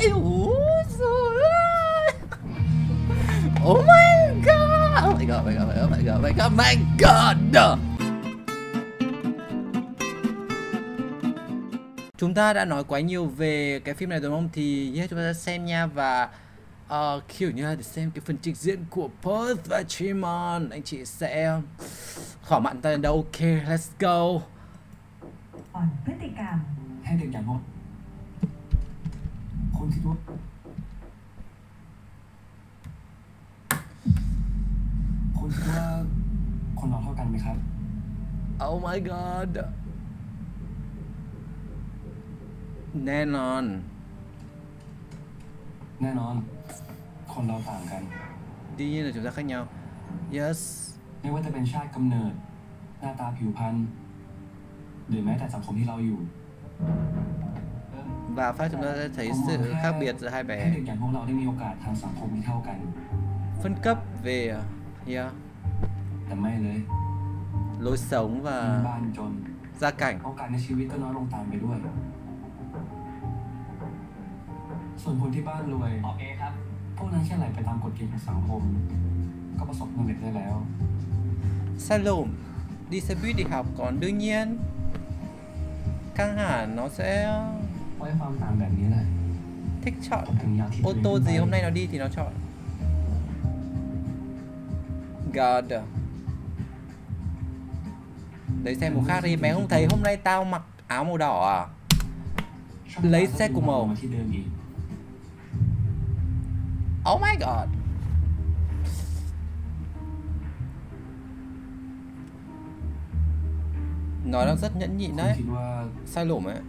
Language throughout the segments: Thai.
Ủa rồi. Oh my god. Oh my god, oh my god, oh my god, oh my god, oh my god. Chúng ta đã nói quá nhiều về cái phim này rồi đúng không? Thì chúng ta sẽ xem nha. Và kiểu như là để xem cái phần trình diễn của Perth và Chimon. Anh chị sẽ khỏi mặn tay đâu. Ok, let's go. อ่อนพฤติกรรมให้เด็กอย่างผมคุณคิดว่าคุณคิดว่าคนเราเท่ากันไหมครับ Oh my god. แน่นอนคนเราต่างกัน Dĩ nhiên là chúng ta khác nhau. Yes. ไม่ว่าจะเป็นชาติกำเนิดหน้าตาผิวพรรณหรือแม้แต่สังคมที่เราอยู่ Và phát chúng ta sẽ thấy sự khác biệt giữa hai ให้ bé. เด็กอย่างพวกเราได้มีโอกาสทางสังคมที่เท่ากัน Phân cấp về yeah, แต่ไม่เลย lối sống มี và บ้านจน gia cảnh. โอกาสในชีวิตก็น้อยลงตามไปด้วยส่วนคนที่บ้านรวยโอเคครับพวกนั้นแค่ไหลไปตามกฎเกณฑ์ของสังคมก็ประสบความสำเร็จได้แล้ว Salom đi xe buýt đi học, còn đương nhiên căng hẳn nó sẽ เพราะความต่างแบบนี้แหละ thích chọn ถึงอยากที่ ô tô gì hôm nay nó đi thì nó chọn. God. Lấy xe màu khác đi, bé không thấy hôm nay tao mặc áo màu đỏ à? Lấy xe cùng màu. Oh my god. Nói đang rất nhẫn nhịn đấy. Sai lộn ấy.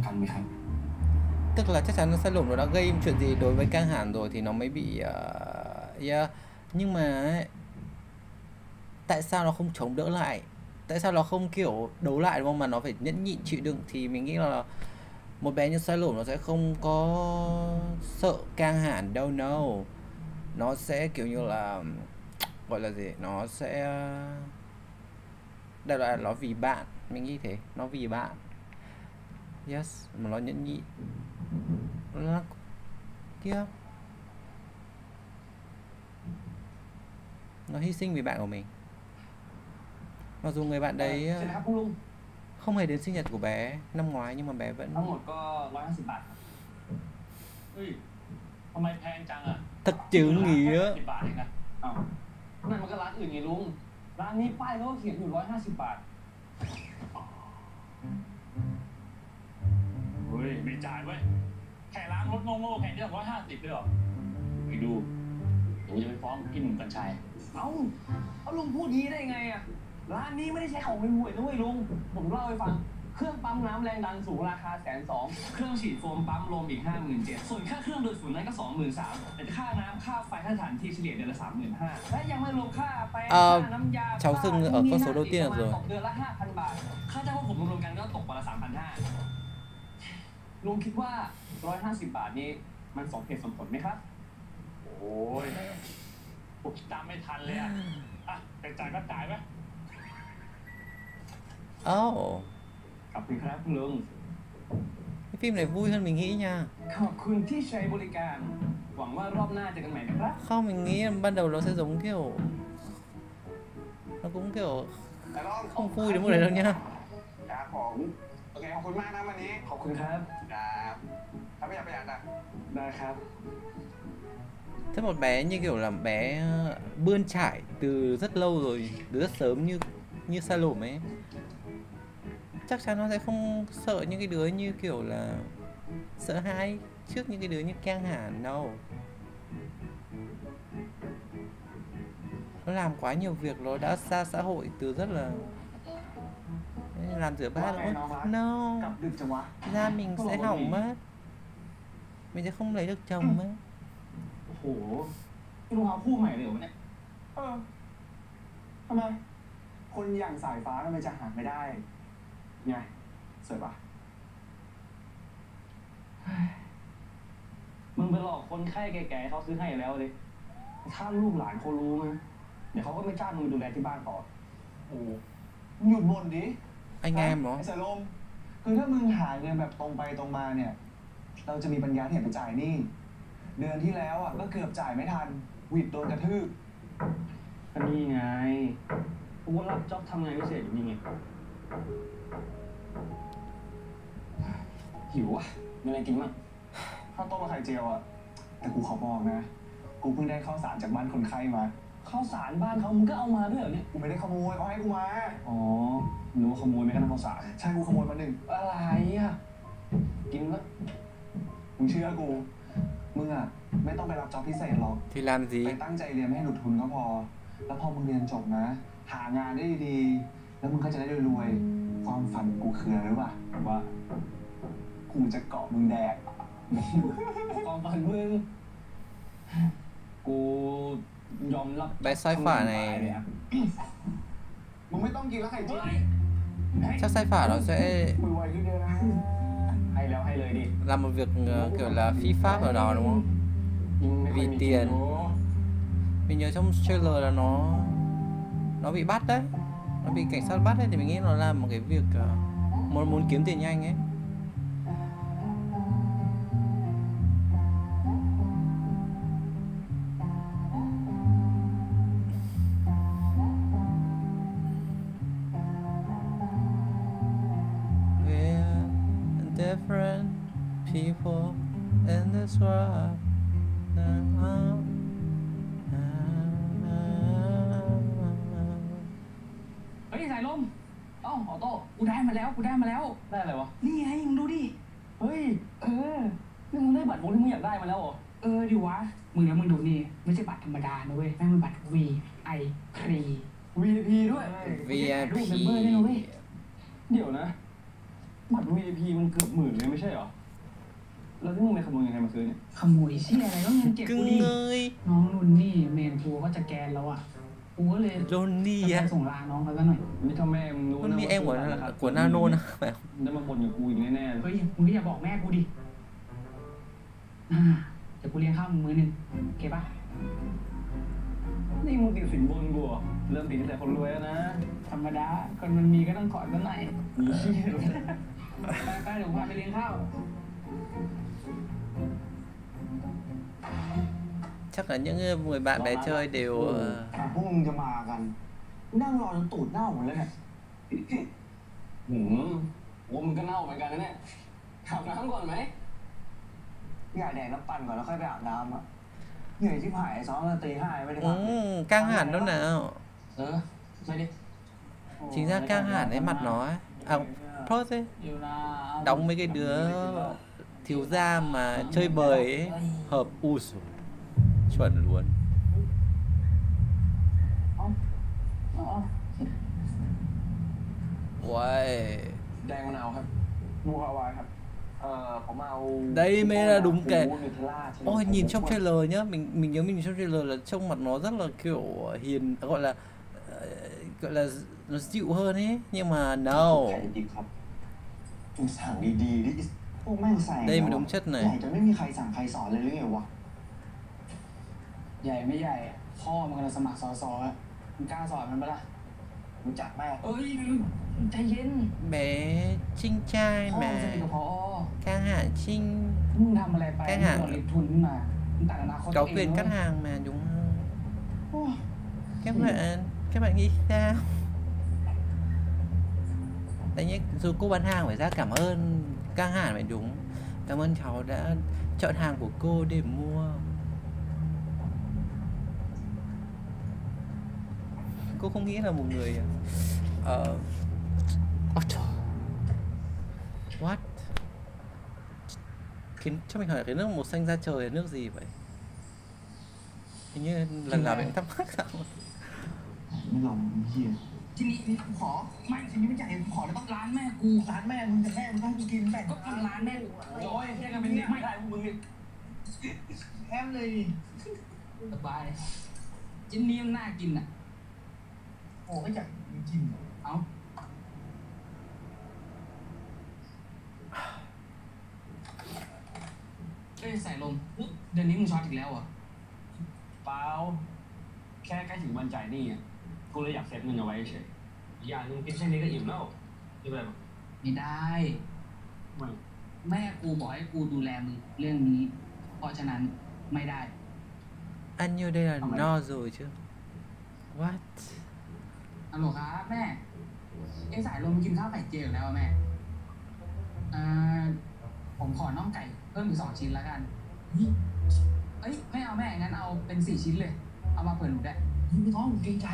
Tức là chắc chắn nó sai lộn, nó đã gây chuyện gì đối với Cang Hàn rồi thì nó mới bị yeah. Nhưng mà ấy, tại sao nó không chống đỡ lại? Tại sao nó không kiểu đấu lại đúng không? Mà nó phải nhẫn nhịn chịu đựng. Thì mình nghĩ là một bé như sai lộn nó sẽ không có sợ Cang Hàn đâu. No. Nó sẽ kiểu như là gọi là gì? Nó sẽ đại loại là nó vì bạn. Mình nghĩ thế. Nó vì bạn. Yes. Mà nó nhẫn nhịn. Nó kia. Nó hy sinh vì bạn của mình. Mặc dù người bạn đấy không hề đến sinh nhật của bé năm ngoái nhưng mà bé vẫn ทั้งหมดก็150 บาทเฮ้ยทำไมแพงจังอ่ะ thật chữ nghĩa 10 บาทเองนะอ้าวนั่นมันก็ร้านอื่นไงลุงร้านนี้ป้ายเขาเขียนอยู่150 บาทเฮ้ยไม่จ่ายเว้ยแค่ล้างรถโง่ๆแค่นี้150เลยเหรอไปดูผมจะไปฟ้องพี่หนุ่มกัญชัยเอาลุงพูดงี้ได้ไงอ่ะร้านนี้ไม่ได้ใช้ของห่วยๆนะเว้ยลุงผมเล่าให้ฟังเครื่องปั๊มน้ำแรงดันสูงราคา120,000เครื่องฉีดโฟมปั๊มลมอีก 57,000 ส่วนค่าเครื่องโดยฝุ่นนั้นก็ 23,000 แต่ค่าน้ำค่าไฟค่าสถานที่เฉลี่ยเดือนละ 35,000 และยังไม่รวมค่าแปรงค่าน้ำยา cháu dừng ở con số đầu tiên được rồi เดือนละ 5,000 บาทค่าจ้างพวกผมรวมๆกันก็ตกวันละ 3,500 ลุงคิดว่า150 บาทนี้มันสมเหตุสมผลไหมครับโอ้ยผมจำไม่ทันเลยอ่ะแต่จ่ายก็จ่ายไหมขอบคุณครับคุณลุง Cái phim này vui hơn mình nghĩ nha. ขอบคุณที่ใช้บริการหวังว่ารอบหน้าเจอกันใหม่นะครับ Không, mình nghĩ ban đầu nó sẽ giống kiểu nó cũng kiểu không vui đến mức đấy đâu nhá. ครับผมโอเคขอบคุณมากนะวันนี้ขอบคุณครับถ้าไม่อยากประหยัดอ่ะได้ครับ Thế một bé như kiểu là bé bươn trải từ rất lâu rồi, từ rất sớm như Salom ấy, chắc chắn nó sẽ không sợ những cái đứa như kiểu là sợ hãi trước những cái đứa như Cang Hàn đâu. Nó làm quá nhiều việc, nó đã xa xã hội từ rất là làm rửa bát nữa. No, da mình sẽ hỏng mất, mình sẽ không lấy được chồng mất. โอ้โหนี่ลุงเอาคู่ใหม่เลยเหรอเนี่ยทำไมคนอย่างสายฟ้าทำไมจะหาไม่ได้ไงสวยปะมึงไปหลอกคนไข้แก่ๆเขาซื้อให้แล้วเลยถ้าลูกหลานเขารู้มั้ยเดี๋ยวเขาก็ไม่จ้างมึงดูแลที่บ้านต่อโอ้หยุดบ่นดิ Anh em nó ไอ้สายลมคือถ้ามึงหาเงินแบบตรงไปตรงมาเนี่ยเราจะมีปัญญาที่ไหนไปจ่ายหนี้เดือนที่แล้วอ่ะก็เกือบจ่ายไม่ทันหวิดโดนกระทืบก็นี่ไงกูก็รับจ็อบทำงานพิเศษอยู่นี่ไงหิวอ่ะมีอะไรกินมั้งข้าวต้มกับไข่เจียวอ่ะแต่กูขอบอกนะกูเพิ่งได้ข้าวสารจากบ้านคนไข้มาข้าวสารบ้านเขามึงก็เอามาด้วยเหรอเนี่ยกูไม่ได้ขโมยเขาให้กูมาอ๋อหนูขโมยไม่กระทั่งข้าวสารใช่กูขโมยมาหนึ่งอะไรอ่ะกินละมึงเชื่อกูมึงอ่ะไม่ต้องไปรับจ็อบพิเศษหรอกที่รามซีไปตั้งใจเรียนไม่ให้หลุดทุนก็พอ แล้วพอมึงเรียนจบนะ หางานได้ดีๆแล้วมึงก็จะได้รวยๆความฝันกูคืออะไรรู้ป่ะว่ากูจะเกาะมึงแดกความฝันมึงกูยอมรับ Bé sai phả này มึงไม่ต้องกินแล้วไข่เจียว chắc sai phả nó sẽ คุยไวขึ้นเยอะนะให้แล้วให้เลยดิ làm một việc kiểu là phi pháp ở đó đúng không? ยิ่งไม่ค่อยมี Vì tiền โอ้ mình nhớ trong trailer là nó bị bắt đấy, nó bị cảnh sát bắt đấy, thì mình nghĩ nó làm một cái việc muốn kiếm tiền nhanh ấy. We're different people in this world. เฮ้ยสายลมเอ้าออโต้กูได้มาแล้วได้อะไรวะนี่ไงมึงดูดิเฮ้ยนี่มึงได้บัตรพวกที่มึงอยากได้มาแล้วเหรอดิวะมึงแล้วมึงดูนี่ไม่ใช่บัตรธรรมดานะเว้ยแม่งเป็นบัตร VIP VIP ด้วย VIP รูปเมมเบอร์ด้วยนะเว้ยเดี๋ยวนะ บัตร VIP มันเกือบ10,000เลยไม่ใช่เหรอ แล้วที่มึงไปขโมยยังไงมาซื้อเนี่ยขโมยเชี่ยอะไรก็เงินเก็บกู Cưng ดิ ơi, น้องนุ่นนี่เมนกูก็จะแกนแล้วอ่ะกูก็เลย Johnny จะ á, ไปส่งลาน้องเขาซะหน่อยนี่ถ้าแม่มึงรู้นะ Johnny ว่า em ซื้อร้านราคา của Nano nè, phải không? ได้มาบ่นกับกูอีกแน่ๆเลยเฮ้ยมึงก็อย่าบอกแม่กูดิเดี๋ยวกูเลี้ยงข้าวมึงมื้อนึงโอเคปะนี่มึงติดสินบนกูเหรอเริ่มติดตั้งแต่คนรวยแล้วนะธรรมดาคนมันมีก็ต้องขอซะหน่อยมีเหี้ยเลยไปเดี๋ยวพาไปเลี้ยงข้าว Chắc là những người bạn bé chơi đều พวกมึงจะมากัน นั่งรอจนตูดเน่าหมดเลยเนี่ยโอ้มึงก็เน่าเหมือนกันนะเนี่ยอาบน้ำก่อนไหมอยากแดกน้ำปั่นก่อนแล้วค่อยไปอาบน้ำอ่ะเหนื่อยที่ผายซ้อมตั้งแต่ตี 5ไม่ได้พักเลย căng hẳn đâu nào. ไม่ดิ Chính ra căng hẳn cái mặt nó ấy. À, thôi thế, อยู่นะ đóng mấy cái đứa thiếu gia mà chơi bời ấy, hợp u sủ. Chuẩn luôn. อ๋อ Uầy, แดงมะนาวครับมูฮาวายครับ ผมเอา đây mới là đúng cái. นูเทลล่า Ôi, nhìn trong trailer nhá, mình nhớ mình trong trailer là trông mặt nó rất là kiểu hiền, gọi là nó dịu hơn ấy, nhưng mà no. ไข่ดิบครับมึงสั่งดีๆดิพวกแม่งใส่ Đây mới đúng chất ใหญ่ này. จนไม่มีใครสั่งใครสอนเลยหรือไงวะใหญ่ไม่ใหญ่พ่อมันกำลังสมัครสสอะมึงกล้าสอนมันปะล่ะรู้จักแม่เอ้ยใจเย็น Bé Trinh trai พ่อมันสนิท mà. กับพอ Căng hẳn Trinh มึงทำอะไรไปแค่มึงหาโดนลิฟทุนขึ้นมามึงตัดอนาคต có ตัวเอง quyền เว้ cắt ย hàng mà đúng không? โอ้ย Các bạn nghĩ sao? Đấy nhé, dù cô bán hàng phải ra cảm ơn Căng hẳn phải đúng. Cảm ơn cháu đã chọn hàng của cô để mua. Cô không nghĩ là một người Ôi trời. What? Cho mình hỏi cái nước màu xanh da trời là nước gì vậy? Hình như lần nào mình cũng thắc mắc sao. ไม่ลองเฮียทีนี้กูขอไม่ทีนี้ไม่จ่ายกูขอแล้วต้องร้านแม่กูร้านแม่มึงจะแม่มึงต้องกูกินแต่ก็ทำร้านแม่กูโอ้ยแยกกันเป็นเนี่ยไม่ได้พวกมึงนี่แอมเลยสบายชิ้นนี้มันน่ากินอ่ะโอ้ก็อยากกินเอาเอ้ยใส่ลมเดือนนี้มึงช็อตอีกแล้วเหรอ่ะเปล่าแค่ใกล้ถึงวันจ่ายหนี้อ่ะกูเลยอยากเซฟเงินเอาไว้เฉยอีกอย่างหนึงกินแค่นี้ก็อิ่มแล้วนี่แบบไม่ได้ไม่แม่กูบอกให้กูดูแลมึงเรื่องนี้ เพราะฉะนั้นไม่ได้ Anh như đây là no rồi chứ. What? ฮัลโหลครับแม่ไอ้สายลมกินข้าวไข่เจียวแล้วอะแม่ผมขอน่องไก่เพิ่มอีก2 ชิ้นแล้วกันเอ้ยไม่เอาแม่งั้นเอาเป็น4 ชิ้นเลย เอามาเผื่อหนูได้ไม่ต้องเกรงใจ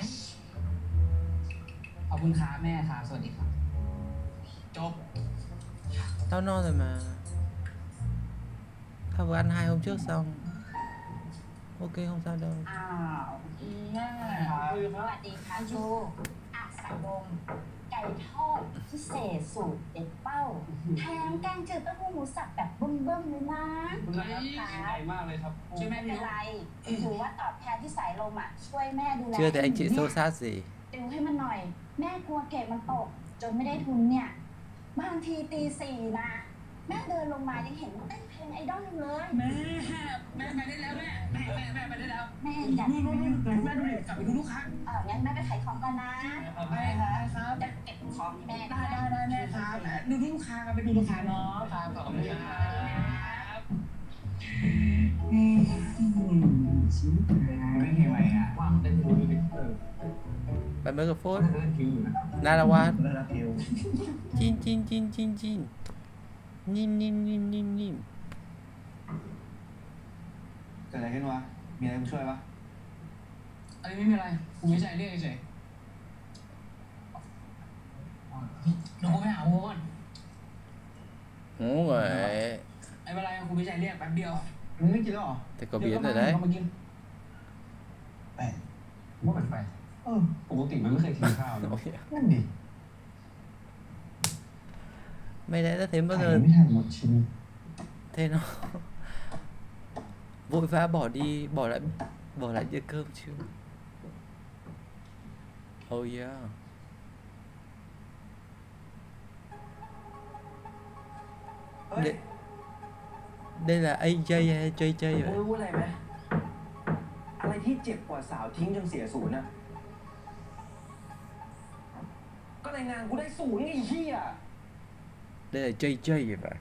ขอบคุณครับแม่ครับสวัสดีครับจบ Tao no rồi mà. Tao vừa ăn 2 hôm trước xong. Ok không sao đâu. อ้าวแม่สวัสดีค่ะชูอักษรวงศ์ไก่ทอดพิเศษสูตรเด็ดเป้าแถมแกงจืดเต้าหู้หมูสับแบบเบิ่มๆเลยนะคุณแม่ใหญ่มากเลยครับช่วยแม่ไม่เป็นไรถือว่าตอบแทนที่สายลมอ่ะช่วยแม่ดูแล Chưa thấy anh chị xô xát gì. ติวให้มันหน่อย แม่กลัวเกรดมันตก จนไม่ได้ทุนเนี่ย บางทีตี 4นะแม่เดินลงมายังเห็นมันเต้นเพลงไอดอลอยู่เลยแม่ไปได้แล้วแม่ไปได้แล้วแม่อยากนู่นแม่ดูดิกลับไปดูลูกค้างั้นแม่ไปขายของก่อนนะแม่ครับจะเก็บของให้แม่ได้แม่ครับดูลูกค้ากันไปดูลูกค้าเนาะครับขอบคุณครับชิ้นไม่เห็นอะไรอ่ะวางได้ดูดิ Bạn microphone. เล่นคิวอยู่นะ Narawan. เล่นรับคิว Chin chin chin chin chin. Nim nim nim nim nim. เกิดอะไรขึ้นวะมีอะไรมาช่วยปะอะไรไม่มีอะไรกูไม่ใจเรียกเฉยหนูไปหาโมก่อน Ngủ rồi. ไอ้เวลากูไม่ใจเรียกแป๊บเดียวมึงไม่กินแล้วเหรอ Thì có biến rồi đấy. มากินแปลกว่าแปลก ปกติมันไม่เคยกินข้าวนะนั่นดิ Mày đã thấy bao ไก่ giờ ไม่ทันหมดชิ้น thế nó vội vã bỏ lại đĩa cơm chưa? Oh yeah. Đây, đây là AJ hay JJ มึง vậy? รู้อะไรไหมอะไรที่เจ็บกว่าสาวทิ้งจนเสียศูนย์น่ะ ก็ในงานกูได้ศูนย์ไงไอ้เหี้ย Đây là JJ vậy.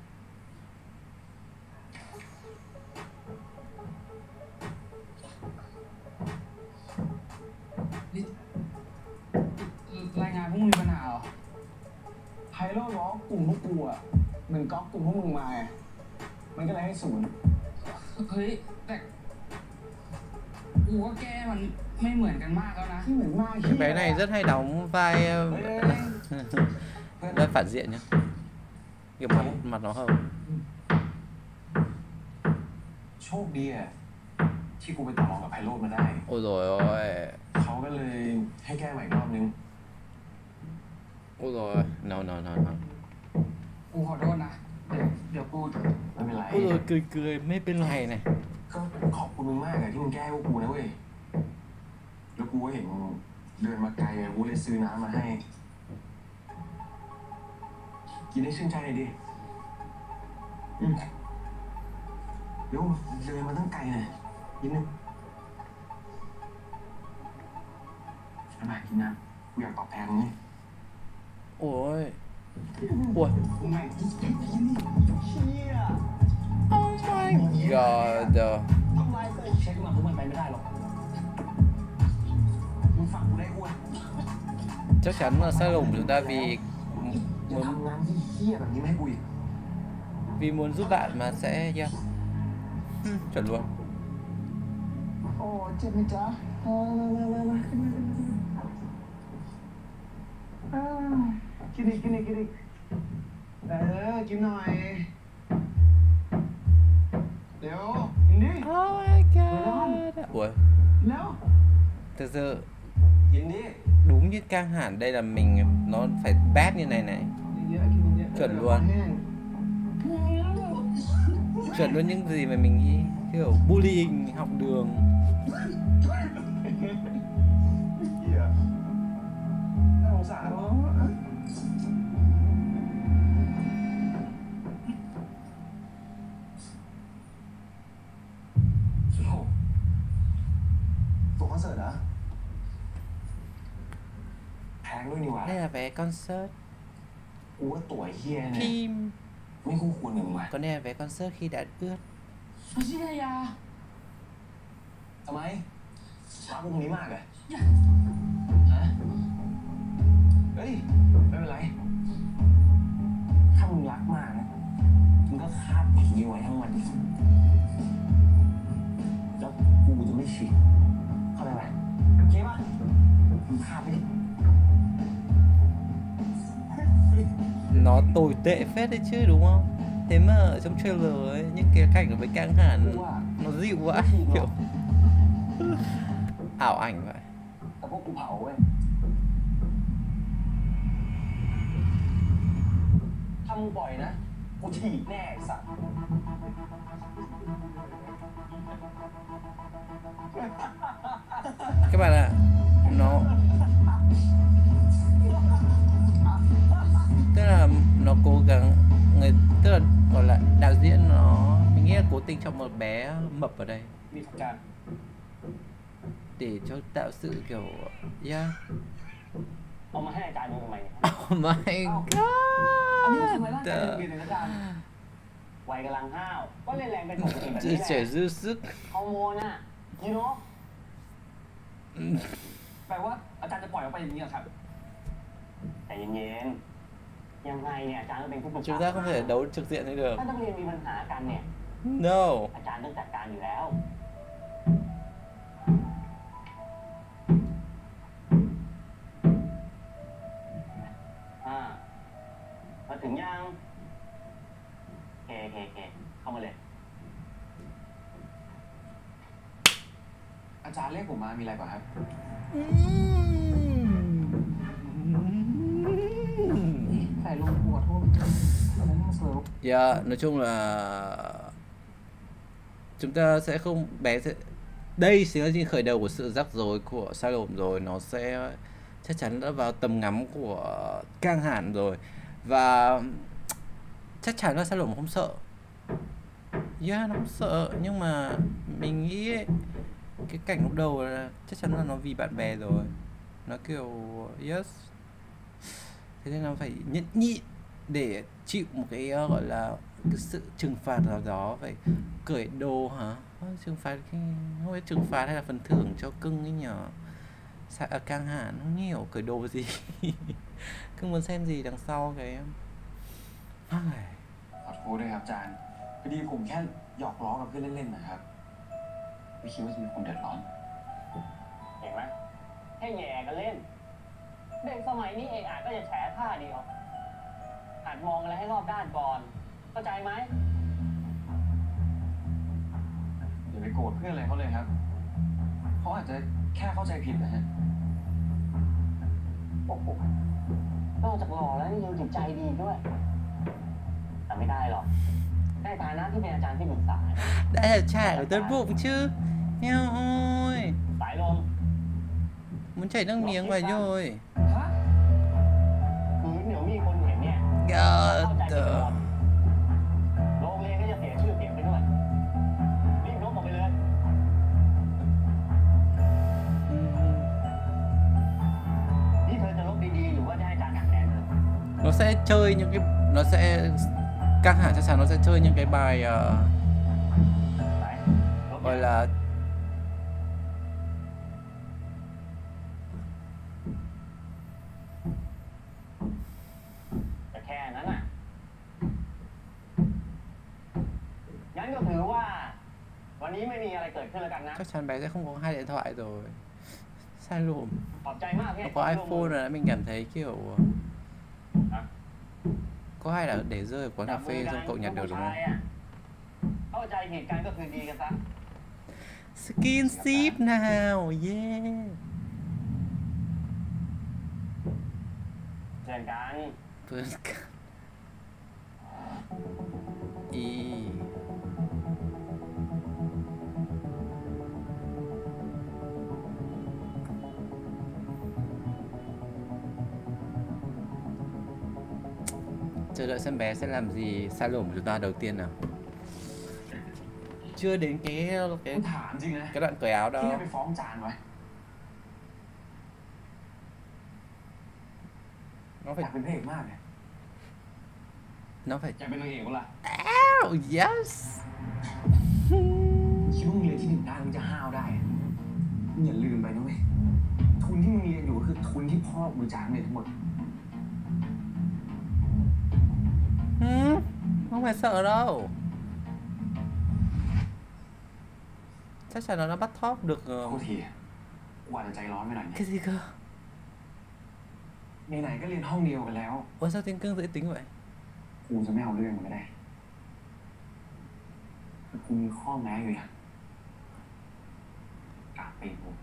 รายงานพวกมึงมีปัญหาเหรอไฮโลร้องกลุ่มพวกกูอ่ะมันก๊อปกลุ่มพวกมึงมาไงมันก็เลยให้ศูนย์เฮ้ยแต่กูก็แก้มันไม่เหมือนกันมากแล้วนะที่เหมือนมาก Cái bé này rất hay đóng vai เฮ้ย vai phản diện nhá. Kiểu mặt nó hở. โชคดีอ่ะที่กูไปต่อรองกับไพโรจน์มาได้ Ôi rồi ôi. เขาก็เลยให้แก้ใหม่อีกรอบนึง Ôi rồi. No no no no. กูขอโทษนะ เดี๋ยวกูไม่เป็นไร Ôi rồi cười cười mấy bên này này. ก็ขอบคุณมึงมากอะที่มึงแก้ให้พวกกูนะเว้ย แล้วกูก็เห็นมึงเดินมาไกลอะกูเลยซื้อน้ำมาให้ กินให้ชื่นใจหน่อยดิเดี๋ยวเดินมาตั้งไกลหน่อยนิดนึงเอามากินน้ำกูอยากตอบแทนมึงไง Ôi. Ui. มึงไงเชี่ย Oh my god. ทำลายกูเช็คมาพวกมันไปไม่ได้หรอกมึงฟังกูได้อ้วน Chắc chắn là sai lầm của chúng ta vì อย่า muốn ทำงานที่เหี้ยแบบนี้ไม่ให้กูอีก vì muốn giúp bạn mà sẽ yeah. Chuẩn luôn. โอ้เจ็บไหมจ๊ะมาขึ้นมากินอีกกินอีกกินหน่อยเดี๋ยวกินดิ Oh my god. Ủa, แล้ว thực sự กินดิ đúng như căng hẳn đây là mình nó phải bát như này này. เยอะๆกินเยอะๆ Chuẩn luôn. Chuẩn luôn những gì mà mình nghĩ kiểu bullying học đường. เหี้ยน่าสงสารเนาะโอ้ตั๋วคอนเสิร์ตเหรอแพงด้วยนี่หว่า Đây là vé concert กูว่าตั๋วเฮียเนี่ย phim ไม่คู่ควรกับมึงว่ะ Có nên vé concert khi đã ướt. ไม่ใช่ยาทำไมช้าพวกนี้มากเลยฮะเฮ้ยไม่เป็นไรถ้ามึงรักมากนะมึงก็คาบผีไว้ทั้งวันแล้วกูจะไม่ฉีดเข้าใจไหมโอเคป่ะมึงคาบไปดิ Nó tồi tệ phết đấy chứ đúng không? Thế mà ở trong trailer ấy, những cái cảnh ở với căng hẳn nó dịu vãi kiểu ảo ảnh vậy. แต่พวกกูเผาเว้ยถ้ามึงปล่อยนะกูถีบแน่ไอ้สัตว์ Các bạn ạ, nó tức là nó cố gắng tức là gọi là đạo diễn nó mình nghĩ là cố tình cho một bé mập ở đây มีสัญญาณ để cho tạo sự kiểu yeah เอามาให้อาจารย์ดูทำไมเนี่ย oh my อันนี้มันทำไมร่างกาย god เปลี่ยนเลยนะอาจารย์วัยกำลังห้าว ก็เล่นแรงเป็นปกติแบบ dư นี้แห trẻ ละ dư sức ฮอร์โมนอ่ะยูโน่แปลว่าอาจารย์จะปล่อยออกไปอย่างนี้เหรอครับแต่เย็นๆยังไงเนี่ยอาจารย์ก็เป็นผู้ปกครอง chúng ta không thể đấu trực diện thế được ถ้านักเรียนมีปัญหากันเนี่ย no อาจารย์ต้องจัดการอยู่แล้ว มาถึงยังเคเข้ามาเลยอาจารย์เรียกผมมามีอะไรป่ะครับใส่ลงหัวทุ่มอันนั้นมันสวย Yeah, nói chung là chúng ta sẽ không bé sẽ đây chính là những khởi đầu của sự rắc rối của Salom rồi, nó sẽ chắc chắn đã vào tầm ngắm của Cang Hàn rồi và chắc chắn là Salom không sợ. Yeah, nó không sợ nhưng mà mình nghĩ ấy, cái cảnh lúc đầu là chắc chắn là nó vì bạn bè rồi, nó kiểu yes, thế nên nó phải nhẫn nhịn để chịu một cái gọi là cái sự trừng phạt nào đó, phải cởi đồ hả? Trừng phạt cái không biết trừng phạt hay là phần thưởng cho cưng ấy nhở? Căng hẳn không hiểu cởi đồ gì. Cưng muốn xem gì đằng sau cái ขอโทษด้วยครับอาจารย์พอดีผมแค่หยอกล้อกับเพื่อนเล่นๆนะครับไม่คิดว่าจะมีคนเดือดร้อนเห็นไหมแค่แย่กันเล่น เด็กสมัยนี้เองอาจก็จะแฉท่าเดียวหัดมองอะไรให้รอบด้านก่อน เข้าใจไหมอย่าไปโกรธเพื่อนอะไรเขาเลยครับเขาอาจจะแค่เข้าใจผิดนะฮะโอ้โหนอกจากหล่อแล้วนี่ยังจิตใจดีด้วย แต่ไม่ได้หรอกในฐานะที่เป็นอาจารย์ที่ปรึกษา đã là trả ở tốt bụng chứ. Eo ơi, สายลม muốn chảy nước miếng vào rồi. ฮะคือเดี๋ยวมีคนเห็นเนี่ย God. เข้าใจผิดหมดโรงเรียนก็จะเสียชื่อเสียงไปด้วย รีบลบออกไปเลย นี่เธอจะลบดีๆหรือว่าจะให้อาจารย์กัดแทนเธอ Nó sẽ chơi những cái nó sẽ Căng Hàn chắc chắn nó sẽ chơi những cái bài ไหนลบ gọi là แต่แค่นั้นน่ะ งั้นก็ถือว่า วันนี้ไม่มีอะไรเกิดขึ้นแล้วกันนะ chắc chắn bé sẽ không có 2 điện thoại rồi. Sai lùm. ขอบใจมากที่ Nó ให้ có ความร่วมมือ iPhone rồi mình cảm thấy kiểu Hả? có hay là để rơi ở quán cà จับมือ phê กัน xong cậu nhặt ลู được ก đúng ผู้ชาย không? อะเข้าใจผิดกันก็คือดีกันซะ Skinship nào, yeah. เพื่อนกัน Phương Ý. Chờ đợi xem bé sẽ làm gì sai lầm của chúng ta đầu tiên nào. Chưa đến cái ผมถามจริงนะ cái đoạn cởi áo ที่ đâu. จะไปฟ้องจานไว้ Nó อยาก phải เป็นพระเอกมากเลย nó phải อยากเป็นนางเอกเปะล่ะ oh yes คิดว่ามึงเรียนที่หนึ่งได้มึงจะห้าวได้อะมึงอย่าลืมไปนะเว้ยทุนที่มึงเรียนอยู่ก็คือทุนที่พ่อมึงจ่ายให้ทั้งหมด không phải sợ đâu, chắc chắn nó bắt top được โทษทีกว่าจะใจร้อนไปหน่อย cái gì cơ? ไหนๆก็เรียนห้องเดียวกันแล้ว Ủa sao tiếng cương dễ tính vậy? กูจะไม่เอาเรื่องมันก็ได้แต่กูมีข้อแม้อยู่อย่างกราบไปกู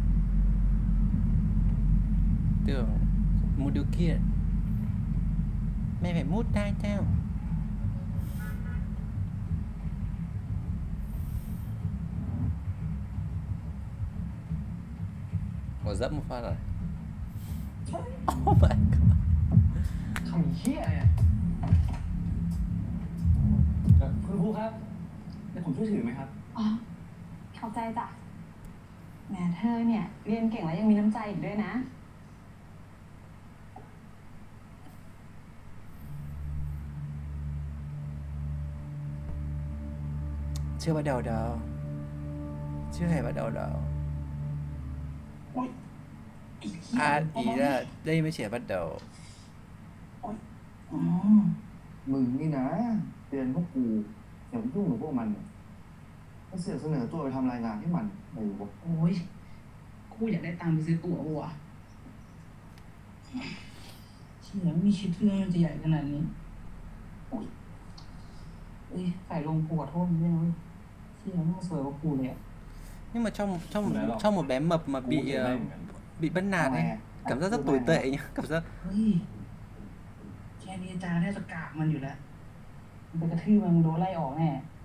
Tưởng một điều kiện mày phải mút tai tao. Ủa dẫm một phát rồi. Oh my god. ทำเหี้ยเนี่ยคุณครูครับเดี๋ยวผมช่วยถือไหมครับอ๋อเข้าใจจ้ะแหมเธอเนี่ยเรียนเก่งแล้วยังมีน้ำใจอีกด้วยนะ Chưa bắt đầu đâu. Chưa hề bắt đầu đâu. À, ý là đây mới chỉ là bắt đầu. มึงนี่นะเรียนพวกกูอย่าไปยุ่งกับพวกมันก็เสนอตัวไปทำรายงานให้มันไอ้วะโอ้ยกูอยากได้ตังค์ไปซื้อตั๋ววัวเชี่ยไม่คิดเรื่องมันจะใหญ่ขนาดนี้โอ้ยเอ้ยใส่ลงกูขอโทษมึงด้วยนะเว้ยเชี่ยมึงสวยกว่ากูเลยอะ Nhưng mà trong một bé mập mà กูเรียนได้เหมือนกัน bị bắt nạt ấy, cảm giác rất tồi tệ nhá, cảm giác เฮ้ยแค่นี้อาจารย์แทบจะกราบมันอยู่แล้วมันไปกระทืบมันโดนไล่ออกแน่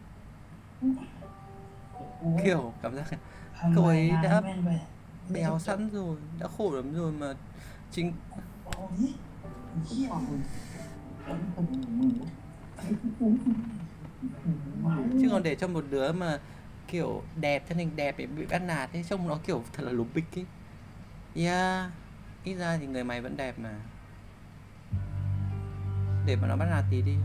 kiểu cảm giác ทำ cậu ไม ấy นะ đã แม่งไป béo sẵn rồi, đã khổ lắm rồi mà chính โอ้ยเหี้ยมึง chứ còn để cho một đứa mà kiểu đẹp, thân hình đẹp để bị bắt nạt ấy, trông nó kiểu thật là lùm bịch ấy. Yeah, ít ra thì người mày vẫn đẹp mà. Để mà nó bắt nạt tí đi.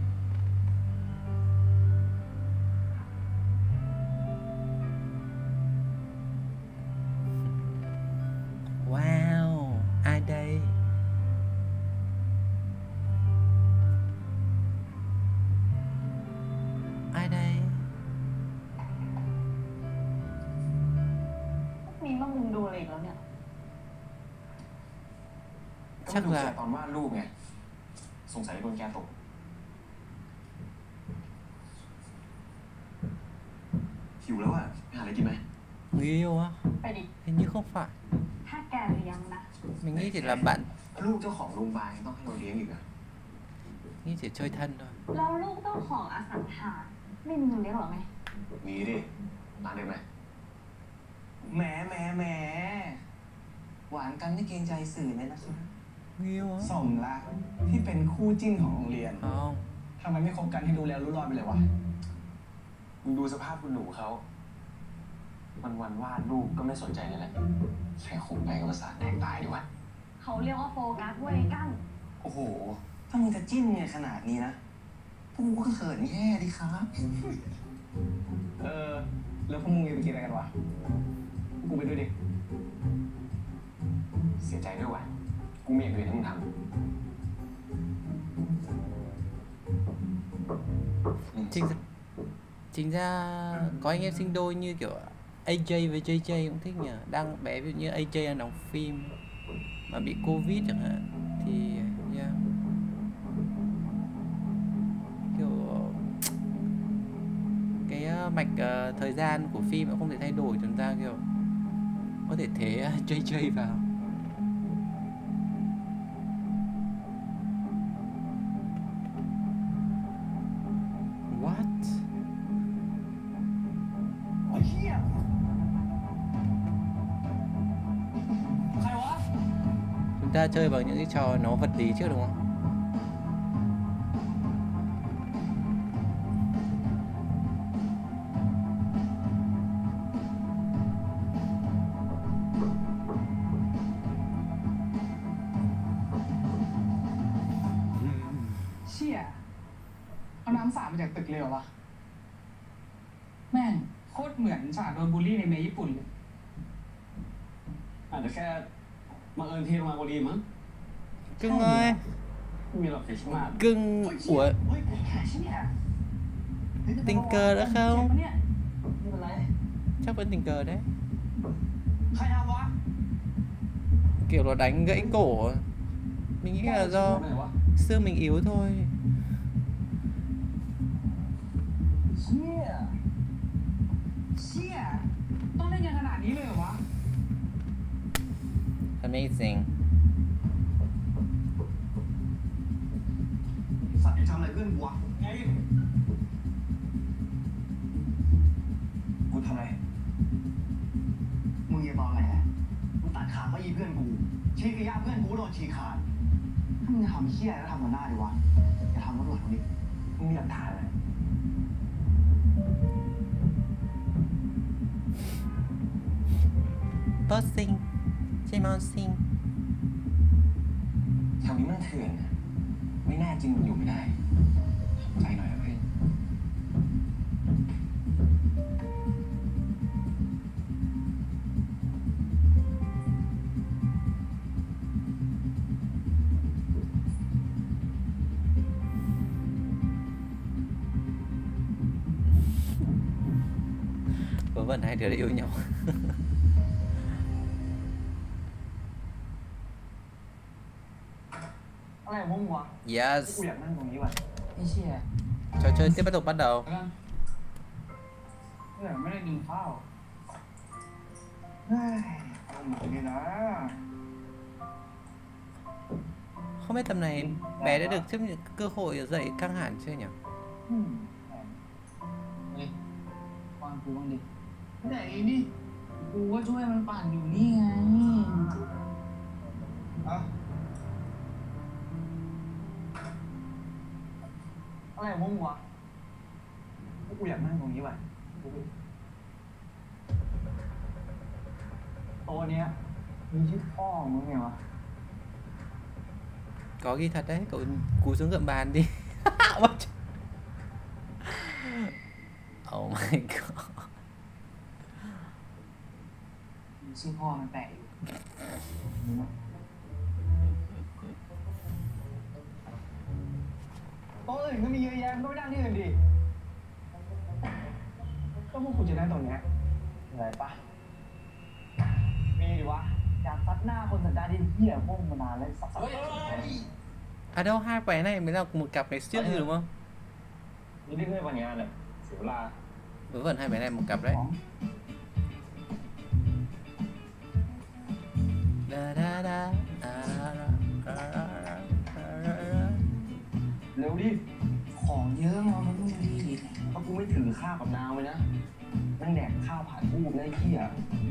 Wow, ai đây? Ai đây? มีมามุงดูอะไรอีกแล้วเนี่ยก็ดูจากตอนวาดรูปไงสงสัยโดนแกตกหิวแล้วอ่ะไปหาอะไรกินไหม Người yêu á? ไปดิ Hình như không phải. ถ้าแกเลี้ยงนะ Mình nghĩ chỉ là bạn, ลูกเจ้าของโรงพยาบาลต้องให้เราเลี้ยงอีกอ่ะ nghĩ chỉ chơi thân thôi. แล้วลูกเจ้าของอสังหาไม่มีเงินเลี้ยงหรอไงมีดิร้านเดิมไหมแหมหวานกันไม่เกรงใจสื่อเลยนะครับ Người yêu á? สมละที่เป็นคู่จิ้นของโรงเรียน Không. ทำไมไม่คบกันให้ดูแลรู้รอดไปเลยวะมึงดูสภาพคุณหนูเขาวันวาดรูปก็ไม่สนใจเลยแหละแค่คงไปกับภาษาทแตกตายดีกว่าเขาเรียกว่าโฟกัสเว้ยกั้นโอ้โห ถ้ามึงจะจิ้นเนี่ยขนาดนี้นะพวกกูก็เขินแย่ดิครับแล้วพวกมึงจะไปกินอะไรกันวะกูไปด้วยดิเสียใจด้วยว่ะกูไม่อยากดูให้มึงทำ Chính ra có anh em sinh đôi như kiểu AJ với JJ cũng thích nhỉ. Đang bé ví dụ như AJ đang đóng phim mà bị Covid chẳng hạn thì yeah. Kiểu cái mạch thời gian của phim cũng không thể thay đổi, chúng ta kiểu có thể thế JJ vào. What? ไอ้เหี้ยใครวะ Chúng ta chơi bằng những cái trò nó vật lý trước đúng không? เลยเหรอวะแม่งโคตรเหมือนฉากโดนบูลลี่ในเมย์ญี่ปุ่นเลยอาจจะแค่บังเอิญที่มาพอดีมั้ง Cưng ơi ไม่มีหรอกเสียชมา Cưng Ủa เฮ้ยแขกชิ้นเนี่ย tình cờ đã เจ็บ không ปะเนี่ยไม่เป็นไร Chắc vẫn tình cờ đấy ใครทำวะ Kiểu nó đánh gãy cổ Mình nghĩ là do ไหนวะ xương mình yếu thôi เชี่ยเชี่ยต้องเล่นกันขนาดนี้เลยเหรอวะ Amazing สัตว์ทำอะไรเพื่อนกูวะไงกูทำอะไรมึงอย่าบอกแหละมึงตัดขาเก้าอี้เพื่อนกูชี้กระยาเพื่อนกูโดนฉีกขาดถ้ามึงจะทำเหี้ยแล้วทำมันหน้าดิวะอย่าทำมันหลังดิมึงมีหลักฐานอะไร Bossing Chim bossing แถวนี้มันเถื่อนนะไม่แน่จริงมันอยู่ไม่ได้ทำใจหน่อยนะเพื่อน Vớ vẩn hai đứa đã yêu nhau อะไรของมึงวะ Yes กูอยากนั่งตรงนี้ว่ะไอ้เชี่ย Trò chơi tiếp tục bắt đầu แล้วกันแต่ไม่ได้กินข้าวเฮ้ยเอาหมดเลยนะ Không biết tầm này bé đã được chấp nhận cơ hội dậy căng hẳn chưa nhỉ? อืมเฮ้ยฟังกูบ้างดิไหนนี่กูก็ช่วยมันปั่นอยู่นี่ไงอะอะไรของมึงวะกูอยากนั่งตรงนี้ว่ะโต๊ะเนี้ยมีชื่อพ่อมึงไงวะ Có ghi thật đấy, cậu cúi xuống gượng bàn đi. Bắt ch- Oh my god. ชื่อพ่อมันแปลกอยู่โต๊ะอื่นก็มีเยอะแยะก็ไม่นั่งที่อื่นดิก็พวกกูจะนั่งตรงเนี้ยอะไรปะมีดิวะอยากซัดหน้าคนสันดานเหี้ยพวกมึงมานานแล้วสัส À đâu, hai cái này mới là một cặp này trước rồi đúng không? นี่ได้เพื่อนวันงานเลยเสียเวลา Vớ vẩn hai cái này một cặp đấy. Da da da, da da da, da da da, da da. เร็วดิของเยอะมามันต้องดีดิถ้ากูไม่ถือข้าวกับนาวไว้นะแม่งแดกข้าวผ่านกูได้เหี้ย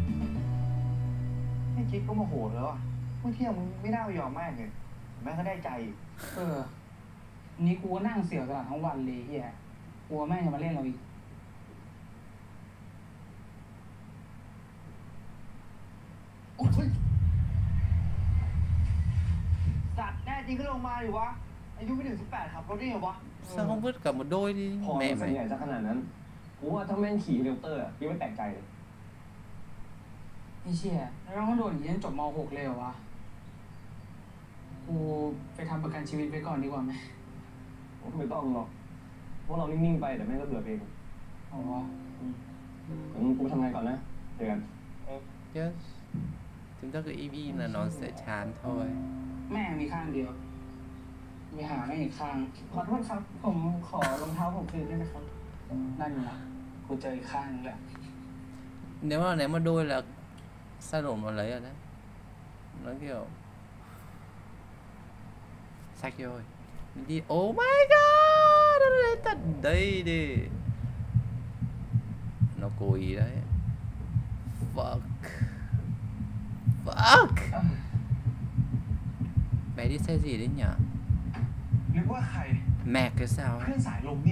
ไอ้จิ๊กก็โมโหแล้วอ่ะเมื่อเที่ยงมึงไม่น่าไปยอมแม่งเลยแม่งก็ได้ใจเออนี่กูก็นั่งเสียวตลอดทั้งวันเลยเฮียกลัวแม่งจะมาเล่นเราอีกโอ้ยสัตว์แน่จริงก็ลงมาดิวะอายุไม่ถึง18ครับรถได้ไงวะ Sao không vứt cả một đôi đi พอ mẹ ส่วนใหญ่ mày. จะขนาดนั้นกูว่าถ้าแม่งขี่เฮลิคอปเตอร์อะยังไม่แปลกใจเลยไอ้เชี่ยแล้วมันโดนอย่างนี้จนจบม .6 เลยเหรอวะกูไปทำประกันชีวิตไปก่อนดีกว่าไหมไม่ต้องหรอกเพราะเรานิ่งๆไปแต่แม่งก็เบื่อเองเอาวะงั้นกูไปทำงานก่อนนะเจอกัน Yes. Chúng ta cứ im im là nó sẽ chán thôi. แม่งมีข้างเดียวมีหาไม่อีกข้างขอโทษครับ ผมขอรองเท้าผมคืนได้ไหมครับนั่นอยู่นะกูเจออีกข้างนึงแหละ Nếu mà đôi là sao đổ mà lấy rồi đấy. Nó kiểu sạch rồi. Mình đi. Oh my god. Nó lên tận đây đi. Nó cố ý đấy. Fuck. Fuck. Bé đi xe gì đấy nhỉ? นึกว่าใคร Mẹ cái sao เพื่ ấy? อนสายลมนี่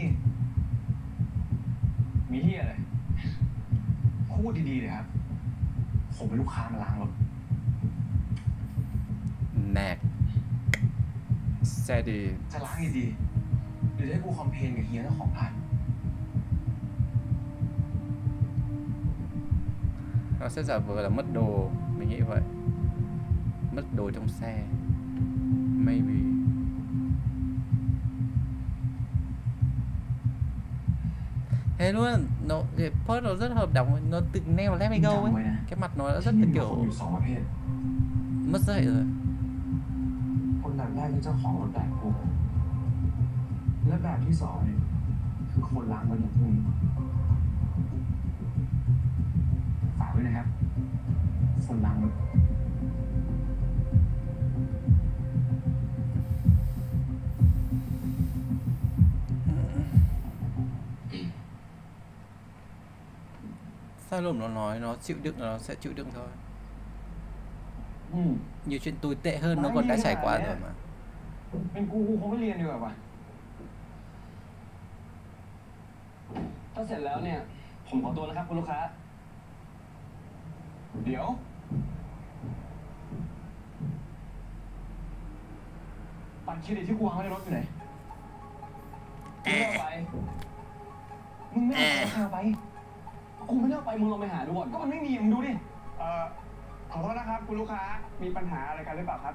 มีเฮียอะไรพูดดีๆเลยครับ ผมเป็นลูกค้ามาล้างรถ Mẹ. Xe đi. จะล้างดีๆหรือจะให้กูคอมเพลนกับเฮียเจ้าของร้าน Nó sẽ giả vờ là mất đồ. Mình nghĩ vậy. Mất đồ trong xe. Maybe. Thế luôn, nó cái post nó rất hợp đồng, nó tự neo Let Me Go ấy. Cái mặt nó đã rất là ที่นี่มีคน kiểu อยู่สองประเภท mất dạy rồi. คนแบบแรกคือเจ้าของรถแบกกูและแบบที่สองเนี่ยคือคนล้างรถอย่างมึงฝากไว้นะครับ คนล้างรถ Sai lầm nó nói nó chịu đựng là nó sẽ chịu đựng thôi. อืม Nhiều chuyện tồi tệ hơn nó còn đã trải qua rồi mà. เป็นกูคงไม่เรียนดีกว่าว่ะถ้าเสร็จแล้วเนี่ย ผมขอตัวนะครับคุณลูกค้าเดี๋ยว บัตรเครดิตที่กูวางไว้ในรถอยู่ไหนมึงไม่เอาไปมึงไม่เอาไปกูไม่ได้เอาไป มึงลองไปหาดูก่อนก็มันไม่มีมึงดูดิ ขอโทษนะครับคุณลูกค้า มีปัญหาอะไรกันหรือเปล่าครับ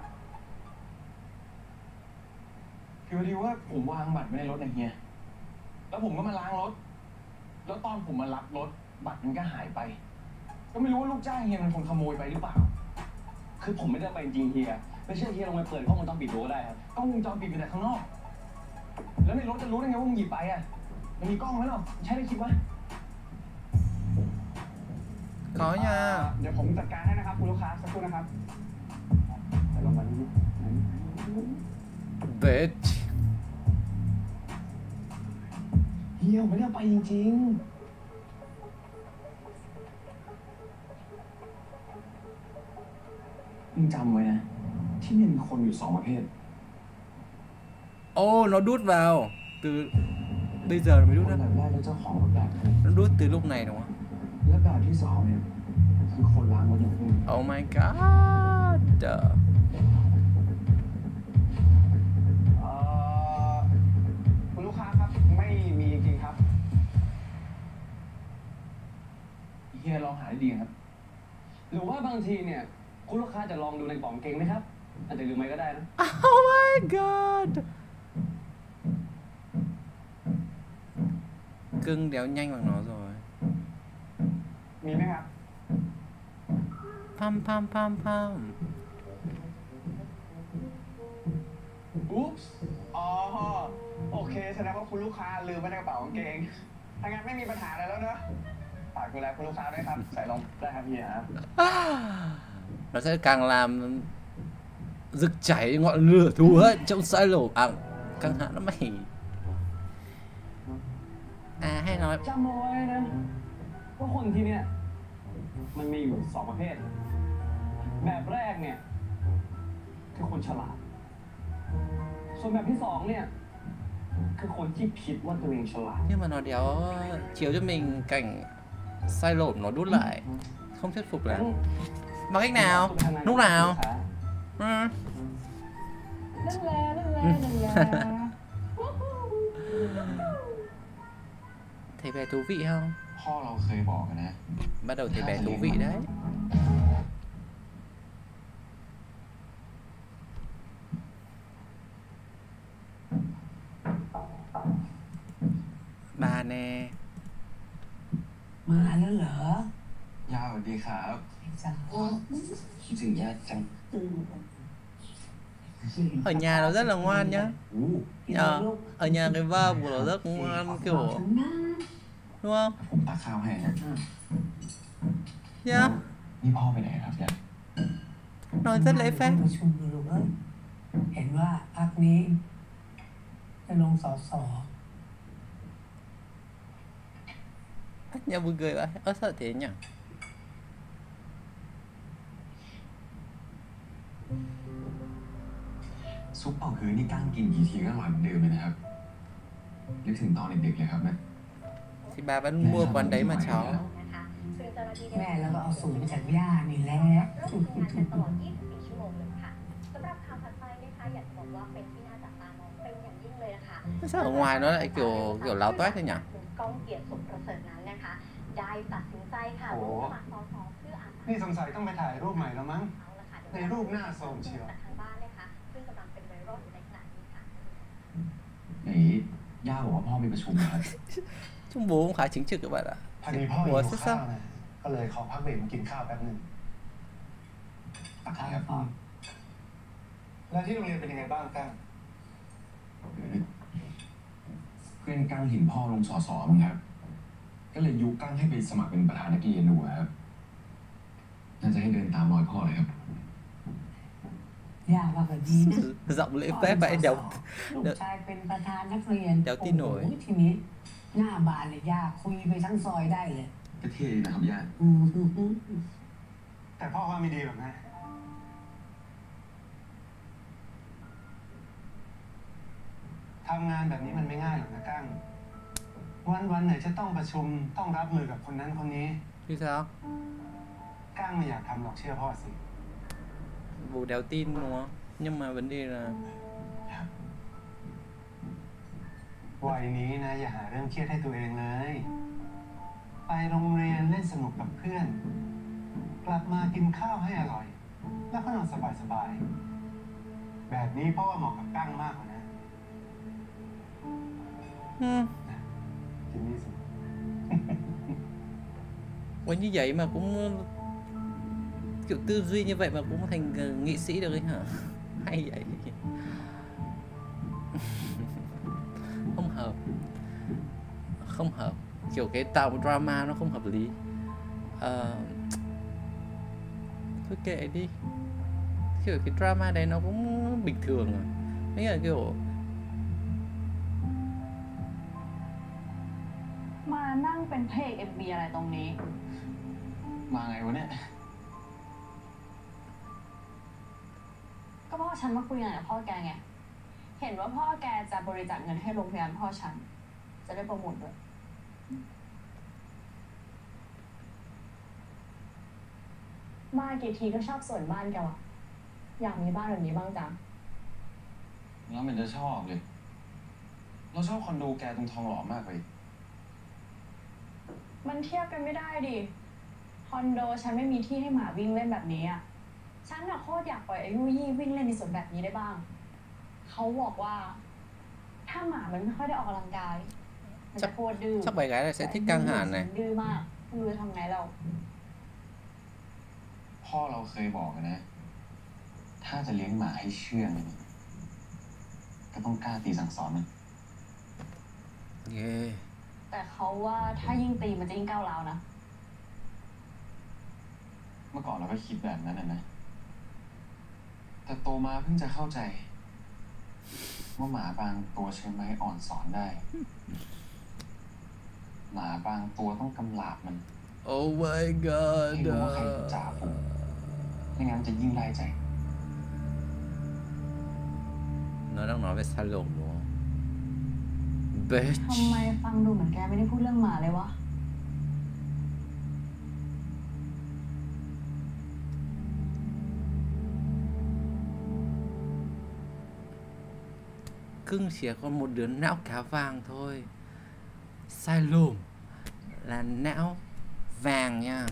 คือพอดีว่าผมวางบัตรไว้ในรถนะเฮีย แล้วผมก็มาล้างรถ แล้วตอนผมมารับรถ บัตรมันก็หายไป ก็ไม่รู้ว่าลูกจ้างเฮียมันคนขโมยไปหรือเปล่า คือผมไม่ได้ไปจริงเฮีย ไม่เชื่อเฮียลองไปเปิดกล้องวงจรปิดดูก็ได้ครับ กล้องวงจรปิดเป็นแต่ข้างนอก แล้วในรถจะรู้ได้ไงว่ามึงหยิบไปอ่ะ มันมีกล้องไหมหรอใช่ได้คิดว่า Có nha. เดี๋ยวผมจัดการให้นะครับคุณลูกค้าสักครู่นะครับแต่ลองมาดู Bitch. เฮียผมไม่ได้เอาไปจริงๆ มึงจำไว้นะที่นี่มีคนอยู่สองประเภท Ô, nó đút vào. Từ bây giờ nó mới ค đút น ra. แบบแรกคือเจ้าของรถแบกกู Nó đút từ lúc này đúng không? และแบบที่สองเนี่ยคือคนล้างรถอย่างมึง Oh my god. คุณลูกค้าครับไม่มีจริงครับเฮียลองหาดีๆครับ หรือว่าบางทีเนี่ย คุณลูกค้าจะลองดูในกล่องเกงไหมครับ อาจจะลืมไปก็ได้นะ Oh my god. Cưng đéo nhanh bằng nó rồi. มีไหมครับ Pam pam pam pam. อุ๊ปส์อ๋อโอเคแสดงว่าคุณลูกค้าลืมไว้ในกระเป๋ากางเกงถ้างั้นไม่มีปัญหาอะไรแล้วเนอะฝากดูแลคุณลูกค้าด้วยครับ ใส่ลงได้ครับพี่ครับ Nó sẽ càng làm rực cháy ngọn lửa thù hận trong sai lầm. À, căng thẳng lắm mày. À, hay nói จำเอาไว้นะว่าคนที่เนี่ย มันมีอยู่สองประเภท แบบแรกเนี่ย คือคนฉลาด ส่วนแบบที่สองเนี่ย คือคนที่คิดว่าตัวเองฉลาด nhưng mà nó đéo chiếu cho mình cảnh sai lộn nó đút lại. Không thuyết phục lắm. Bằng cách nào? Lúc nào? Ừ. นั่นแหละนั่นแหละนั่นแหละ Thấy bé thú vị không? พ่อเราเคยบอกนะ Bắt đầu thấy bé thú vị đấy. Bà nè. มาแล้วเหรอย่าสวัสดีครับจังคิดถึงญาติจัง Ở nhà nó rất là ngoan nhá. อู้ Ở nhà cái verb của nó rất ngoan kiểu ฉันนะ đúng không? ผมตักข้าวให้นะ Nhá. นี่พ่อไปไหนครับเนี่ย Nói rất lễ phép. ประชุมอยู่ลูกเอ้ยเห็นว่าพักนี้จะลงสส Nhà buồn cười vậy. Ơ sao thế nhỉ? ซุปเป่าฮื้อนี่กั้งกินกี่ทีก็อร่อยเหมือนเดิมเลยนะครับนึกถึงตอนเด็กๆเลยครับเนี่ย Thì bà vẫn mua quán đấy mà cháu. นะคะซึ่งเจ้าหน้าที่ได้แม่แล้วก็เอาสูตรมาจากย่านี่แหละเริ่มทำงานกันตลอด 24 ชั่วโมงเลยค่ะสำหรับข่าวถัดไปนะคะอยากจะบอกว่าเป็นที่น่าจับตามองเป็นอย่างยิ่งเลยนะคะ Sao ở ngoài nó lại kiểu láo toét thế nhỉ? ก้องเกียรติสุขประเสริฐนั้นนะคะได้ตัดสินใจค่ะโอ้ลงสมัครสสเพื่ออาสานี่สงสัยต้องไปถ่ายรูปใหม่แล้วมั้งเอาละค่ะในรูปหน้าโทรมเชียวจากทางบ้านเลยค่ะซึ่งกำลังเป็นไวรัลอยู่ในขณะนี้ค่ะไหนย่าบอกว่าพ่อมีประชุมนะครับ Chúng bố cũng khá chính trực các bạn ạ. พอดีพ่อหิ Ủa ว sao ข้าว sao? ไงก็เลยขอพักเบรกมากินข้าวแป๊บหนึ่งตักให้ครับพ่อแล้วที่โรงเรียนเป็นยังไงบ้างกั้งเพื่อนกั้งเห็นพ่อลงสสมั้งครับ ก็เลยยุกั้งให้ไปสมัครเป็นประธานนักเรียนดูครับ น่าจะให้เดินตามรอยพ่อเลยครับย่าว่าก็ดีนะ Giọng lễ phép vậy đéo ลูกชายเป็นประธานนักเรียนเดี๋ยวที่หน่วยโอ้โทีนี้หน้าบานเลยย่าคุยไปทั้งซอยได้เลยก็เท่ดีนะครับย่าอืมแต่พ่อว่าไม่ดีหรอกนะทำงานแบบนี้มันไม่ง่ายหรอกนะกั้งวันไหนจะต้องประชุมต้องรับมือกับคนนั้นคนนี้ Chứ sao? กั้งไม่อยากทำหรอกเชื่อพ่อสิ Bố đéo tin đúng không? Nhưng mà vấn đề là วัยนี้นะอย่าหาเรื่องเครียดให้ตัวเองเลย ไปโรงเรียนเล่นสนุกกับเพื่อน กลับมากินข้าวให้อร่อย แล้วก็นอนสบายๆ แบบนี้พ่อว่าเหมาะกับกั้งมากกว่านะ จิมมี่สิ Ủa như vậy mà cũng kiểu tư duy như vậy mà cũng thành nghị sĩ được ấy hả? Hay vậy. Không hợp. Không hợp. Kiểu cái tạo một drama nó không hợp lý. Thôi kệ đi. Kiểu cái drama đấy nó cũng bình thường rồi. Mấy là kiểu มานั่งเป็นพระเอกMVอะไรตรงนี้มาไงวะเนี่ยก็พ่อฉันมาคุยงานกับพ่อแกไง เห็นว่าพ่อแกจะบริจาคเงินให้โรงพยาบาลพ่อฉัน จะได้โปรโมทด้วย มากี่ทีก็ชอบสวนบ้านแกว่ะ อยากมีบ้านแบบนี้บ้างจังแล้วมันจะชอบเลย เราชอบคอนโดแกตรงทองหล่อมากเลยมันเทียบกันไม่ได้ดิ คอนโดฉันไม่มีที่ให้หมาวิ่งเล่นแบบนี้อ่ะ ฉันน่ะโคตรอยากปล่อยไอ้ยุยี่วิ่งเล่นในสวนแบบนี้ได้บ้าง เขาบอกว่า ถ้าหมามันไม่ค่อยได้ออกกำลังกาย มันจะโคตรดื้อ chắc bé gái này sẽ thích căng hẳn này. ดื้อมากไม่รู้จะทำไงเราพ่อเราเคยบอกนะ ถ้าจะเลี้ยงหมาให้เชื่องเนี่ยก็ต้องกล้าตีสั่งสอนมัน Yeah. แต่เขาว่าถ้ายิ่งตีมันจะยิ่งก้าวร้าวนะเมื่อก่อนเราก็คิดแบบนั้นนะแต่โตมาเพิ่งจะเข้าใจ ว่าหมาบางตัวใช้ไม้อ่อนสอนได้ หมาบางตัวต้องกำลาบมัน Oh my ให้ god. รู้ว่าใครเป็นจ่าฝูงไม่งั้นจะยิ่งไล่ใจ Nó đang nói về salon đúng không? Bitch. ทำไมฟังดูเหมือนแกไม่ได้พูดเรื่องหมาเลยวะ Cưng chỉ còn một đứa não cá vàng thôi. Sai lùm là não vàng nha.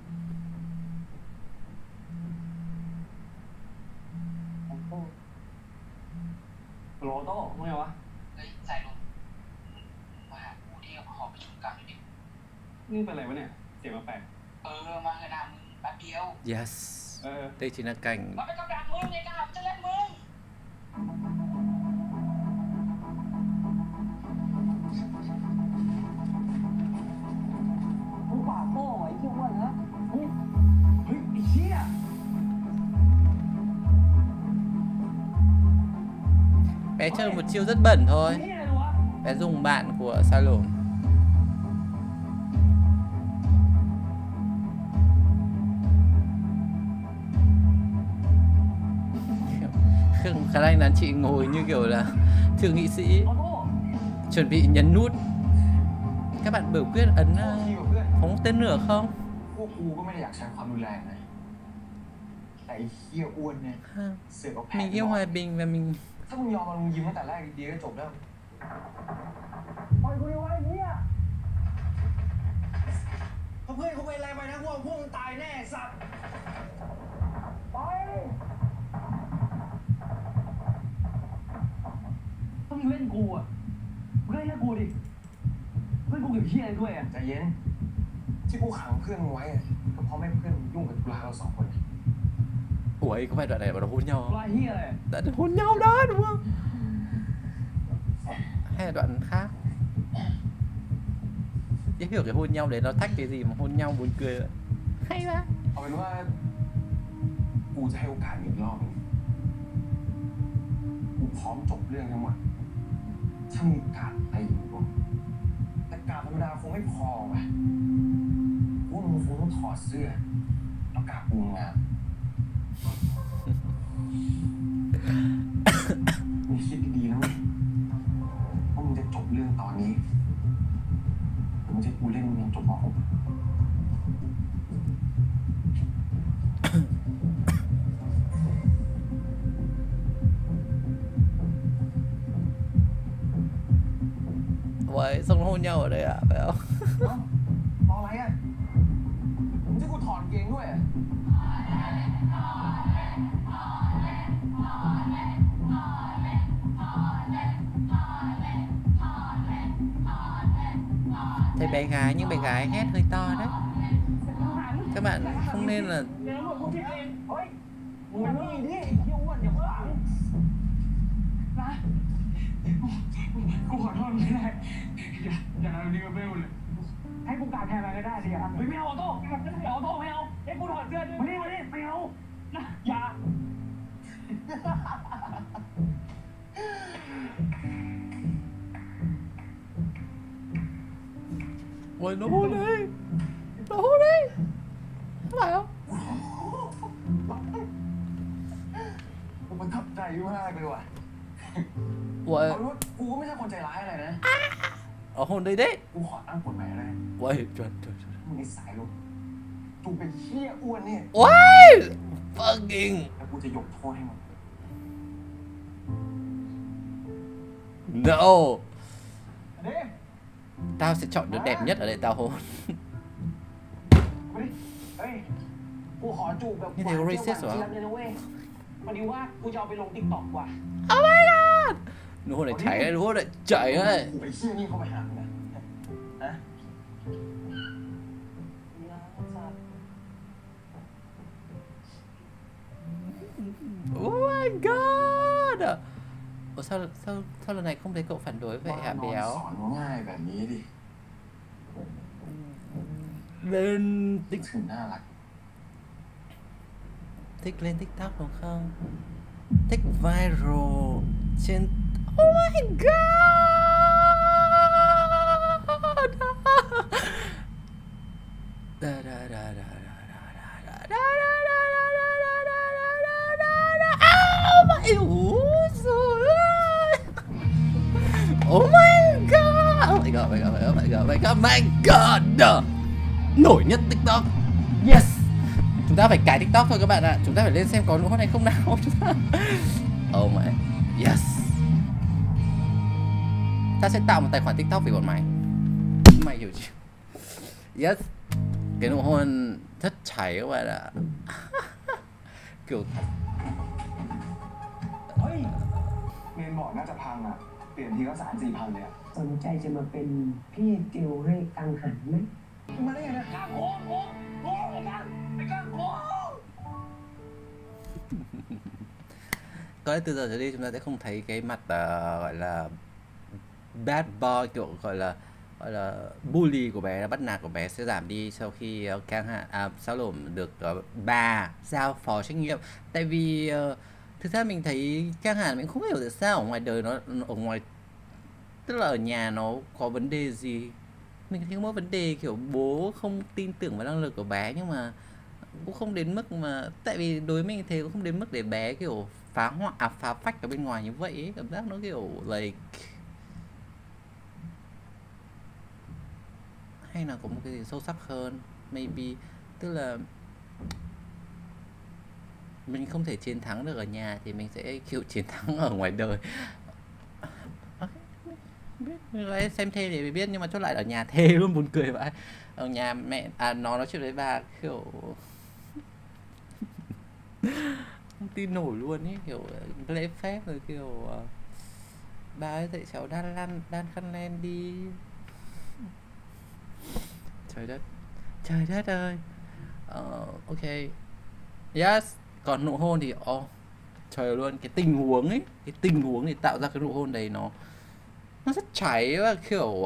โลโต้ว่าไงวะเฮ้ยใส่ลงมาหาผู้ที่หอประชุมกันดินี่เป็นอะไรวะเนี่ย เสียงมาแปลกมาเถอะนะมึงแป๊บเดียว Yes. Đây chính là cảnh มาเป็นกำลังมึงไงกันจะเล่นมึงมึงปากโป้ไอ้ที่อ้วนนะเฮ้ยไอ้เหี้ย bé chơi một chiêu rất bẩn thôi. เหี้ยเลยวะ Bé dùng bạn của salon. Khương khả năng là chị ngồi như kiểu là thượng nghị sĩ โลโต้ chuẩn bị nhấn nút. Các bạn biểu quyết ấn พ่อที่กับเพื่อน phóng tên lửa không? พวกกูก็ไม่ได้อยากใช้ความรุนแรงนะ แต่ไอ้เหี้ยอ้วนเนี่ย Ha. เสือกเอาแผน Mình yêu hòa bình và mình ถ้ามึงยอมมาลงยิมตั้งแต่แรกดีๆก็จบแล้วปล่อยกูเลยไว้เหี้ยไปนะพวกมึงตายแน่สัตว์ไปถ้ามึงเล่นกูอ่ะมึงเล่นแค่กูดิเล่นกูกับเฮียอะไรด้วยอ่ะใจเย็นที่กูขังเพื่อนมึงไว้อ่ะก็เพราะไม่ให้เพื่อนยุ่งกับธุระเรา2 คน Ủa có phải đoạn này mà nó hôn nhau không? ธุระเฮียอะไร Đoạn hôn nhau đó đúng không? Hay là đoạn khác? Chứ hiểu cái hôn nhau đấy nó thách cái gì mà hôn nhau buồn cười vậy? Hay quá. เอาเป็นว่ากูจะให้โอกาสอีกรอบนึงกูพร้อมจบเรื่องทั้งหมดถ้ามึงกาดไอ้กูแต่กาดธรรมดาคงไม่พอว่ะกูว่ามึงคงต้องถอดเสื้อแล้วกาดกูงานมึงคิดดีๆนะเว้ยว่ามึงจะจบเรื่องตอนนี้หรือมึงจะให้กูเล่นมึงยังจบม .6 Vậy xong nó hôn nhau ở đây à? Phải không? รออะไรอ่ะมึงจะกูถอดเกงด้วยอ่ะ Thấy bé gái nhưng bé gái hét hơi to đấy. Các bạn không nên là มึงมานี่ดิเที่ยวอ้วนอย่าขวางนะกูขอโทษไม่ได้อย่าทำนี้กับเบลเลยให้กูกาดแทนอะไรก็ได้ดิอ่ะไม่เอาโต้เอาโต้ไม่เอาให้กูถอดเสื้อด้วยมาดิไม่เอานะอย่า Ôi nó hôn đây. Nó hôn đây. Phải không? กูประทับใจมากเลยว่ะ Ui. เอาว่ากูก็ไม่ใช่คนใจร้ายอะไรนะ Ở hôn đây đấy. กูขอตั้งกฎหมายเลย Ui trời trời trời. มึงนิสัยลูกจูเป็นเหี้ยอ้วนเนี่ย Ui. Fucking. แล้วกูจะยกโทษให้มึง No. เด้ Tao sẽ chọn đứa đẹp nhất ở đây tao hôn. มาดิเฮ้ยกูขอจูบแบบนี่เดี๋ยว racist เหรอเจี๊ยบเลยนะเว้ยพอดีว่ากูจะเอาไปลง TikTok ว่ะ Oh my god. Nó hôn này chảy đấy, nó hôn này chảy đấy. ไอ้เหี้ยนี่เข้าไปหามึงนะฮะ Oh my god. Ủa sao lần này không thấy cậu phản đối vậy hả นอน béo? สอนง่ายแบบนี้ดิ Lên นึกถึงน่ารัก thích lên TikTok đúng không? Thích viral trên Oh my god. Da da da da da da da da da da da da da da da. Oh my ôi giời ơi. Oh my god. Oh my god, oh my god, oh my god, oh my god, oh my god. Nổi nhất TikTok. Yes. Chúng ta phải cài TikTok thôi các bạn ạ. Chúng ta phải lên xem có lỗ này không nào. Oh my. Yes. Ta sẽ tạo một tài khoản TikTok vì bọn mày. Mày hiểu chưa? Yes. Cái nụ hôn rất cháy các bạn ạ. Kiểu เฮ้ยเมนบอร์ดน่าจะพังอ่ะ เปลี่ยนทีก็3-4 พันเลยอ่ะสนใจจะมาเป็นพี่ติวเลขกังหันไหมมาได้ไงนะกล้าโกงไอ้กันไอ้กล้าโกง có lẽ từ giờ trở đi chúng ta sẽ không thấy cái mặt gọi là bad boy, kiểu gọi là bully của bé, bắt nạt của bé sẽ giảm đi sau khi Sao Lổm được bà giao phó trách nhiệm. Tại vì thực ra mình thấy Cang Hàn mình không hiểu tại sao ở ngoài đời nó ở ngoài, tức là ở nhà nó có vấn đề gì. Mình thấy có một vấn đề kiểu bố không tin tưởng vào năng lực của bé, nhưng mà cũng không đến mức mà, tại vì đối với mình thế cũng không đến mức để bé kiểu phá phách ở bên ngoài như vậy ấy. Cảm giác nó kiểu like hay là có một cái gì sâu sắc hơn maybe, tức là mình không thể chiến thắng được ở nhà thì mình sẽ kiểu chiến thắng ở ngoài đời. Okay. Biết. Đấy, xem thêm thì mới biết, nhưng mà chốt lại ở nhà thề luôn, buồn cười vậy. Ở nhà mẹ nó nói chuyện với bà kiểu không tin nổi luôn ấy, kiểu lễ phép rồi kiểu bà ơi dạy cháu đan khăn len đi. Trời đất ơi. Ok, yes. Còn nụ hôn thì trời luôn, cái tình huống thì tạo ra cái nụ hôn đấy nó rất cháy và kiểu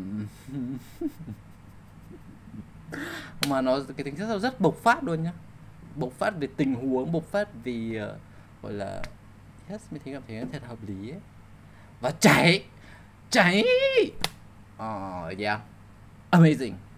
mà nó cái tính chất rất bộc phát luôn nhá, bộc phát về tình huống, bộc phát vì gọi là yes, mình thấy cảm thấy thật hợp lý ấy. Và cháy yeah, amazing.